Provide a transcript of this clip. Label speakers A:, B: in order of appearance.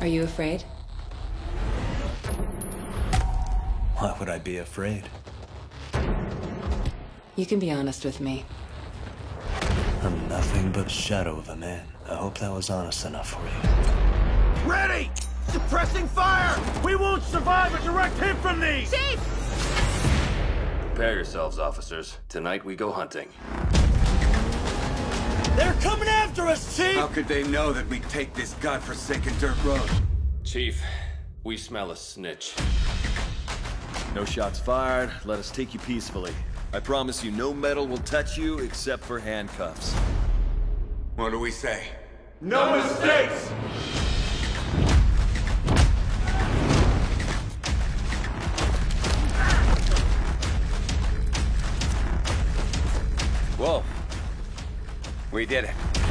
A: Are you afraid?
B: Why would I be afraid?
A: You can be honest with me.
B: I'm nothing but a shadow of a man. I hope that was honest enough for you.
C: Ready! Suppressing fire! We won't survive a direct hit from these!
D: Chief!
E: Prepare yourselves, officers. Tonight we go hunting.
C: They're coming after us, Chief!
F: How could they know that we take this godforsaken dirt road?
E: Chief, we smell a snitch.
G: No shots fired. Let us take you peacefully. I promise you no metal will touch you except for handcuffs.
F: What do we say?
C: No mistakes!
G: Whoa.
F: We did it.